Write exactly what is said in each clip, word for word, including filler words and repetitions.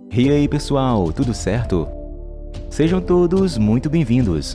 E aí pessoal, tudo certo? Sejam todos muito bem-vindos.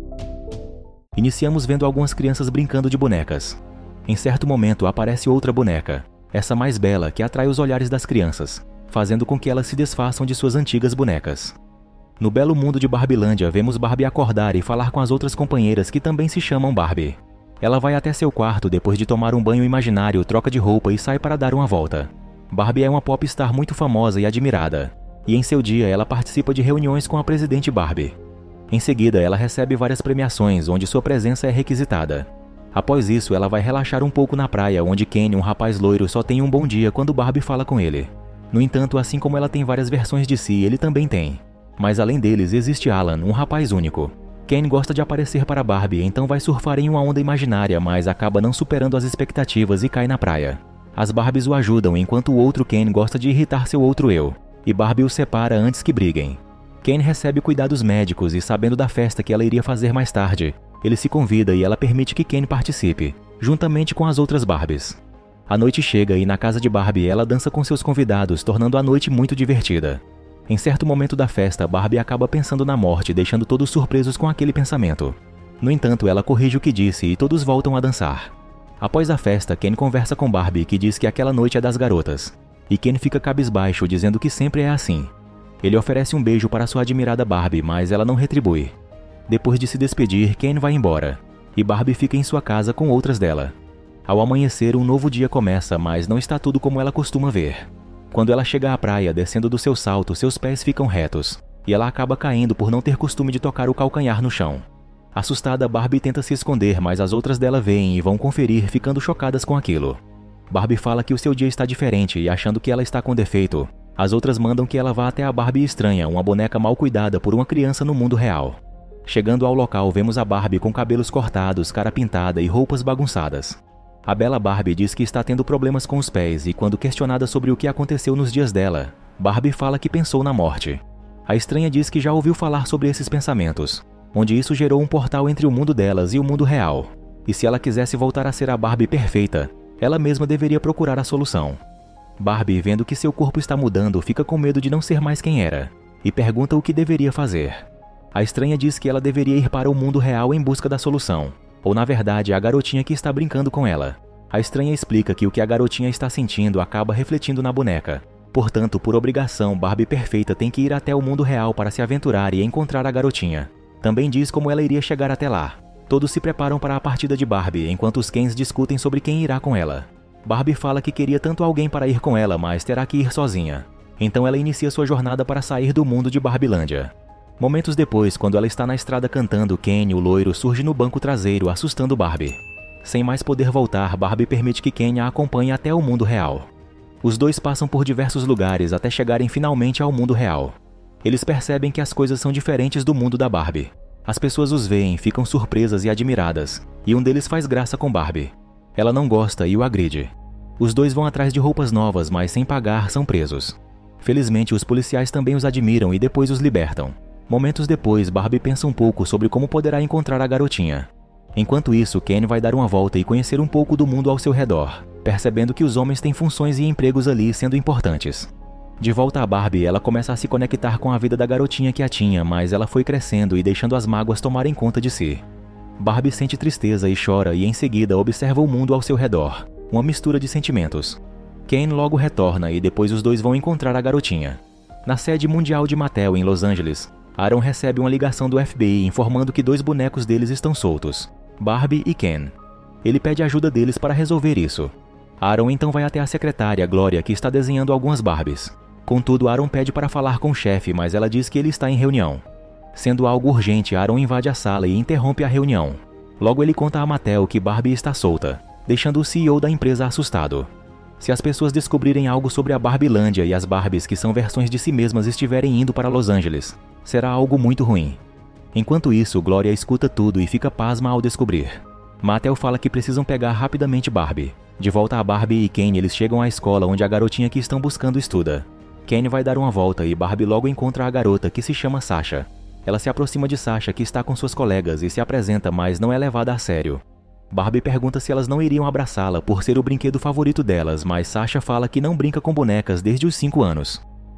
Iniciamos vendo algumas crianças brincando de bonecas. Em certo momento aparece outra boneca, essa mais bela que atrai os olhares das crianças, fazendo com que elas se desfaçam de suas antigas bonecas. No belo mundo de Barbilândia vemos Barbie acordar e falar com as outras companheiras que também se chamam Barbie. Ela vai até seu quarto depois de tomar um banho imaginário, troca de roupa e sai para dar uma volta. Barbie é uma popstar muito famosa e admirada. E em seu dia ela participa de reuniões com a presidente Barbie. Em seguida ela recebe várias premiações onde sua presença é requisitada. Após isso ela vai relaxar um pouco na praia onde Ken, um rapaz loiro, só tem um bom dia quando Barbie fala com ele. No entanto, assim como ela tem várias versões de si, ele também tem. Mas além deles existe Alan, um rapaz único. Ken gosta de aparecer para Barbie, então vai surfar em uma onda imaginária, mas acaba não superando as expectativas e cai na praia. As Barbies o ajudam enquanto o outro Ken gosta de irritar seu outro eu. E Barbie os separa antes que briguem. Ken recebe cuidados médicos e, sabendo da festa que ela iria fazer mais tarde, ele se convida e ela permite que Ken participe, juntamente com as outras Barbies. A noite chega e na casa de Barbie ela dança com seus convidados, tornando a noite muito divertida. Em certo momento da festa, Barbie acaba pensando na morte, deixando todos surpresos com aquele pensamento. No entanto, ela corrige o que disse e todos voltam a dançar. Após a festa, Ken conversa com Barbie, que diz que aquela noite é das garotas. E Ken fica cabisbaixo, dizendo que sempre é assim. Ele oferece um beijo para sua admirada Barbie, mas ela não retribui. Depois de se despedir, Ken vai embora. E Barbie fica em sua casa com outras dela. Ao amanhecer, um novo dia começa, mas não está tudo como ela costuma ver. Quando ela chega à praia, descendo do seu salto, seus pés ficam retos. E ela acaba caindo por não ter costume de tocar o calcanhar no chão. Assustada, Barbie tenta se esconder, mas as outras dela veem e vão conferir, ficando chocadas com aquilo. Barbie fala que o seu dia está diferente e, achando que ela está com defeito, as outras mandam que ela vá até a Barbie estranha, uma boneca mal cuidada por uma criança no mundo real. Chegando ao local, vemos a Barbie com cabelos cortados, cara pintada e roupas bagunçadas. A bela Barbie diz que está tendo problemas com os pés e, quando questionada sobre o que aconteceu nos dias dela, Barbie fala que pensou na morte. A estranha diz que já ouviu falar sobre esses pensamentos, onde isso gerou um portal entre o mundo delas e o mundo real. E se ela quisesse voltar a ser a Barbie perfeita, ela mesma deveria procurar a solução. Barbie, vendo que seu corpo está mudando, fica com medo de não ser mais quem era, e pergunta o que deveria fazer. A estranha diz que ela deveria ir para o mundo real em busca da solução, ou na verdade a garotinha que está brincando com ela. A estranha explica que o que a garotinha está sentindo acaba refletindo na boneca. Portanto, por obrigação, Barbie perfeita tem que ir até o mundo real para se aventurar e encontrar a garotinha. Também diz como ela iria chegar até lá. Todos se preparam para a partida de Barbie, enquanto os Kens discutem sobre quem irá com ela. Barbie fala que queria tanto alguém para ir com ela, mas terá que ir sozinha. Então ela inicia sua jornada para sair do mundo de Barbilândia. Momentos depois, quando ela está na estrada cantando, Ken, o loiro, surge no banco traseiro, assustando Barbie. Sem mais poder voltar, Barbie permite que Ken a acompanhe até o mundo real. Os dois passam por diversos lugares até chegarem finalmente ao mundo real. Eles percebem que as coisas são diferentes do mundo da Barbie. As pessoas os veem, ficam surpresas e admiradas, e um deles faz graça com Barbie. Ela não gosta e o agride. Os dois vão atrás de roupas novas, mas sem pagar são presos. Felizmente, os policiais também os admiram e depois os libertam. Momentos depois, Barbie pensa um pouco sobre como poderá encontrar a garotinha. Enquanto isso, Ken vai dar uma volta e conhecer um pouco do mundo ao seu redor, percebendo que os homens têm funções e empregos ali sendo importantes. De volta a Barbie, ela começa a se conectar com a vida da garotinha que a tinha, mas ela foi crescendo e deixando as mágoas tomarem conta de si. Barbie sente tristeza e chora e em seguida observa o mundo ao seu redor, uma mistura de sentimentos. Ken logo retorna e depois os dois vão encontrar a garotinha. Na sede mundial de Mattel em Los Angeles, Aaron recebe uma ligação do F B I informando que dois bonecos deles estão soltos, Barbie e Ken. Ele pede ajuda deles para resolver isso. Aaron então vai até a secretária, Gloria, que está desenhando algumas Barbies. Contudo, Aaron pede para falar com o chefe, mas ela diz que ele está em reunião. Sendo algo urgente, Aaron invade a sala e interrompe a reunião. Logo ele conta a Mattel que Barbie está solta, deixando o C E O da empresa assustado. Se as pessoas descobrirem algo sobre a Barbilândia e as Barbies que são versões de si mesmas estiverem indo para Los Angeles, será algo muito ruim. Enquanto isso, Gloria escuta tudo e fica pasma ao descobrir. Mattel fala que precisam pegar rapidamente Barbie. De volta a Barbie e Ken, eles chegam à escola onde a garotinha que estão buscando estuda. Ken vai dar uma volta e Barbie logo encontra a garota, que se chama Sasha. Ela se aproxima de Sasha, que está com suas colegas, e se apresenta, mas não é levada a sério. Barbie pergunta se elas não iriam abraçá-la por ser o brinquedo favorito delas, mas Sasha fala que não brinca com bonecas desde os cinco anos.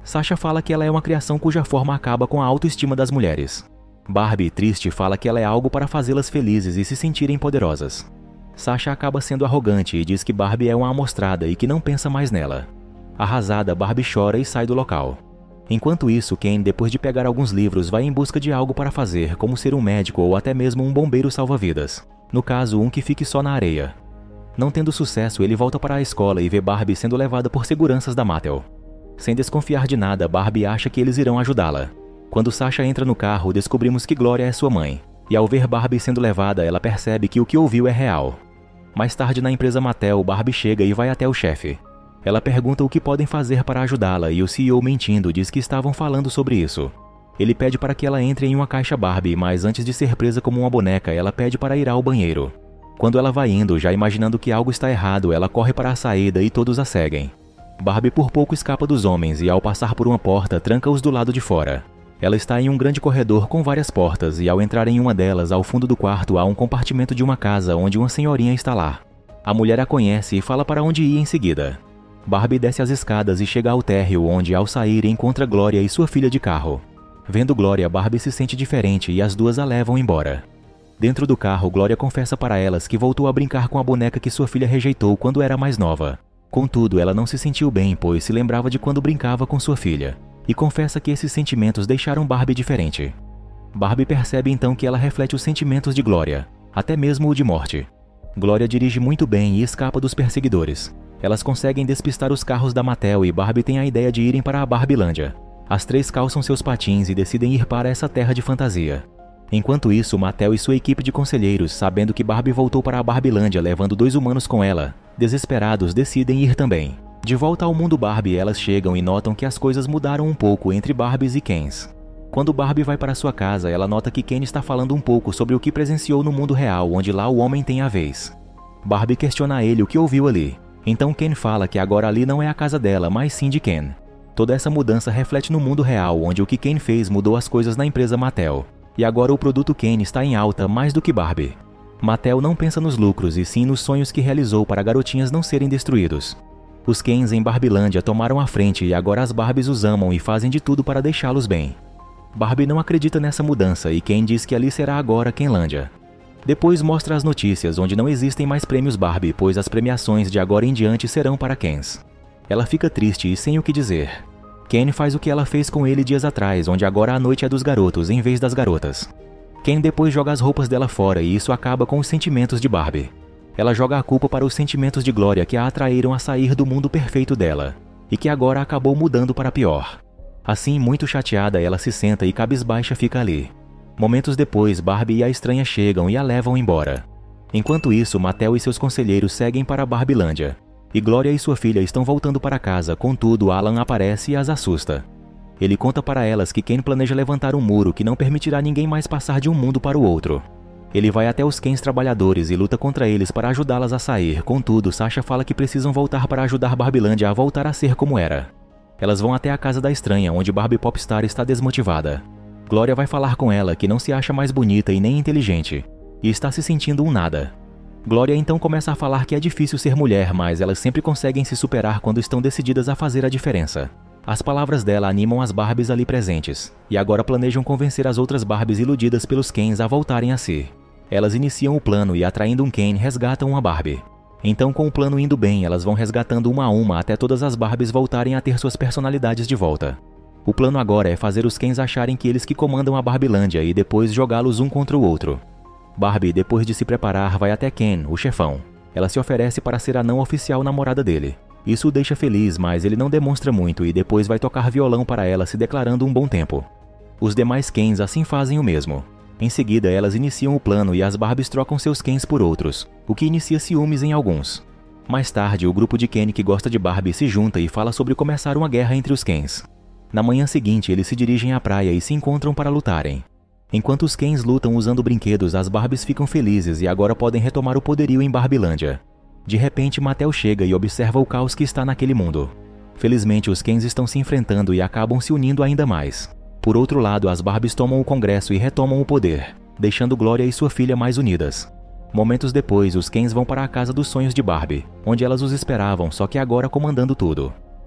Sasha fala que ela é uma criação cuja forma acaba com a autoestima das mulheres. Barbie, triste, fala que ela é algo para fazê-las felizes e se sentirem poderosas. Sasha acaba sendo arrogante e diz que Barbie é uma amostrada e que não pensa mais nela. Arrasada, Barbie chora e sai do local. Enquanto isso, Ken, depois de pegar alguns livros, vai em busca de algo para fazer, como ser um médico ou até mesmo um bombeiro salva-vidas. No caso, um que fique só na areia. Não tendo sucesso, ele volta para a escola e vê Barbie sendo levada por seguranças da Mattel. Sem desconfiar de nada, Barbie acha que eles irão ajudá-la. Quando Sasha entra no carro, descobrimos que Gloria é sua mãe. E ao ver Barbie sendo levada, ela percebe que o que ouviu é real. Mais tarde, na empresa Mattel, Barbie chega e vai até o chefe. Ela pergunta o que podem fazer para ajudá-la e o C E O, mentindo, diz que estavam falando sobre isso. Ele pede para que ela entre em uma caixa Barbie, mas antes de ser presa como uma boneca, ela pede para ir ao banheiro. Quando ela vai indo, já imaginando que algo está errado, ela corre para a saída e todos a seguem. Barbie por pouco escapa dos homens e, ao passar por uma porta, tranca-os do lado de fora. Ela está em um grande corredor com várias portas e, ao entrar em uma delas, ao fundo do quarto há um compartimento de uma casa onde uma senhorinha está lá. A mulher a conhece e fala para onde ir em seguida. Barbie desce as escadas e chega ao térreo, onde, ao sair, encontra Gloria e sua filha de carro. Vendo Gloria, Barbie se sente diferente e as duas a levam embora. Dentro do carro, Gloria confessa para elas que voltou a brincar com a boneca que sua filha rejeitou quando era mais nova. Contudo, ela não se sentiu bem, pois se lembrava de quando brincava com sua filha, e confessa que esses sentimentos deixaram Barbie diferente. Barbie percebe então que ela reflete os sentimentos de Gloria, até mesmo o de morte. Gloria dirige muito bem e escapa dos perseguidores. Elas conseguem despistar os carros da Mattel e Barbie tem a ideia de irem para a Barbilândia. As três calçam seus patins e decidem ir para essa terra de fantasia. Enquanto isso, Mattel e sua equipe de conselheiros, sabendo que Barbie voltou para a Barbilândia levando dois humanos com ela, desesperados, decidem ir também. De volta ao mundo Barbie, elas chegam e notam que as coisas mudaram um pouco entre Barbies e Kens. Quando Barbie vai para sua casa, ela nota que Ken está falando um pouco sobre o que presenciou no mundo real, onde lá o homem tem a vez. Barbie questiona a ele o que ouviu ali. Então Ken fala que agora ali não é a casa dela, mas sim de Ken. Toda essa mudança reflete no mundo real, onde o que Ken fez mudou as coisas na empresa Mattel. E agora o produto Ken está em alta mais do que Barbie. Mattel não pensa nos lucros e sim nos sonhos que realizou para garotinhas não serem destruídos. Os Kens em Barbilândia tomaram a frente e agora as Barbies os amam e fazem de tudo para deixá-los bem. Barbie não acredita nessa mudança e Ken diz que ali será agora Kenlândia. Depois mostra as notícias, onde não existem mais prêmios Barbie, pois as premiações de agora em diante serão para Kens. Ela fica triste e sem o que dizer. Ken faz o que ela fez com ele dias atrás, onde agora a noite é dos garotos em vez das garotas. Ken depois joga as roupas dela fora e isso acaba com os sentimentos de Barbie. Ela joga a culpa para os sentimentos de Gloria que a atraíram a sair do mundo perfeito dela, e que agora acabou mudando para pior. Assim, muito chateada, ela se senta e cabisbaixa fica ali. Momentos depois, Barbie e a estranha chegam e a levam embora. Enquanto isso, Mattel e seus conselheiros seguem para a Barbilândia. E Gloria e sua filha estão voltando para casa, contudo Alan aparece e as assusta. Ele conta para elas que Ken planeja levantar um muro que não permitirá ninguém mais passar de um mundo para o outro. Ele vai até os Kens trabalhadores e luta contra eles para ajudá-las a sair, contudo Sasha fala que precisam voltar para ajudar Barbilândia a voltar a ser como era. Elas vão até a casa da estranha, onde Barbie Popstar está desmotivada. Gloria vai falar com ela que não se acha mais bonita e nem inteligente, e está se sentindo um nada. Gloria então começa a falar que é difícil ser mulher, mas elas sempre conseguem se superar quando estão decididas a fazer a diferença. As palavras dela animam as Barbies ali presentes, e agora planejam convencer as outras Barbies iludidas pelos Kens a voltarem a si. Elas iniciam o plano e, atraindo um Ken, resgatam uma Barbie. Então, com o plano indo bem, elas vão resgatando uma a uma até todas as Barbies voltarem a ter suas personalidades de volta. O plano agora é fazer os Kens acharem que eles que comandam a Barbilândia e depois jogá-los um contra o outro. Barbie, depois de se preparar, vai até Ken, o chefão. Ela se oferece para ser a não oficial namorada dele. Isso o deixa feliz, mas ele não demonstra muito e depois vai tocar violão para ela, se declarando um bom tempo. Os demais Kens assim fazem o mesmo. Em seguida, elas iniciam o plano e as Barbies trocam seus Kens por outros, o que inicia ciúmes em alguns. Mais tarde, o grupo de Ken que gosta de Barbie se junta e fala sobre começar uma guerra entre os Kens. Na manhã seguinte, eles se dirigem à praia e se encontram para lutarem. Enquanto os Kens lutam usando brinquedos, as Barbies ficam felizes e agora podem retomar o poderio em Barbilândia. De repente, Mattel chega e observa o caos que está naquele mundo. Felizmente, os Kens estão se enfrentando e acabam se unindo ainda mais. Por outro lado, as Barbies tomam o Congresso e retomam o poder, deixando Gloria e sua filha mais unidas. Momentos depois, os Kens vão para a casa dos sonhos de Barbie, onde elas os esperavam, só que agora comandando tudo.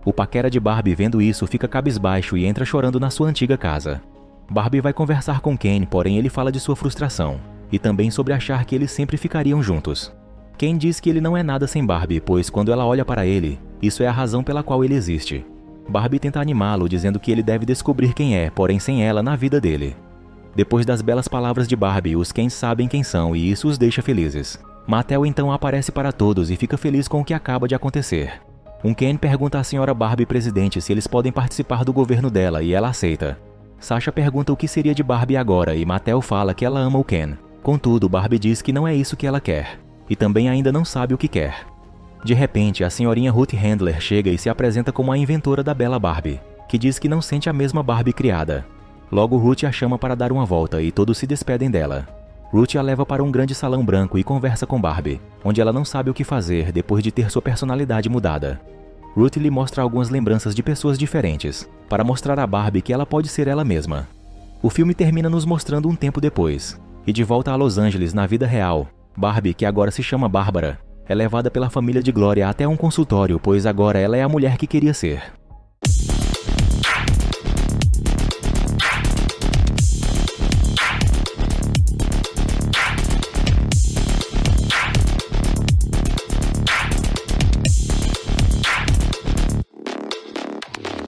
O paquera de Barbie, vendo isso, fica cabisbaixo e entra chorando na sua antiga casa. Barbie vai conversar com Ken, porém ele fala de sua frustração, e também sobre achar que eles sempre ficariam juntos. Ken diz que ele não é nada sem Barbie, pois quando ela olha para ele, isso é a razão pela qual ele existe. Barbie tenta animá-lo, dizendo que ele deve descobrir quem é, porém sem ela na vida dele. Depois das belas palavras de Barbie, os Kens sabem quem são e isso os deixa felizes. Mattel então aparece para todos e fica feliz com o que acaba de acontecer. Um Ken pergunta à senhora Barbie presidente se eles podem participar do governo dela e ela aceita. Sasha pergunta o que seria de Barbie agora e Mattel fala que ela ama o Ken. Contudo, Barbie diz que não é isso que ela quer, e também ainda não sabe o que quer. De repente, a senhorinha Ruth Handler chega e se apresenta como a inventora da bela Barbie, que diz que não sente a mesma Barbie criada. Logo, Ruth a chama para dar uma volta e todos se despedem dela. Ruth a leva para um grande salão branco e conversa com Barbie, onde ela não sabe o que fazer depois de ter sua personalidade mudada. Ruth lhe mostra algumas lembranças de pessoas diferentes, para mostrar a Barbie que ela pode ser ela mesma. O filme termina nos mostrando um tempo depois, e de volta a Los Angeles na vida real, Barbie, que agora se chama Bárbara, é levada pela família de Glória até um consultório, pois agora ela é a mulher que queria ser.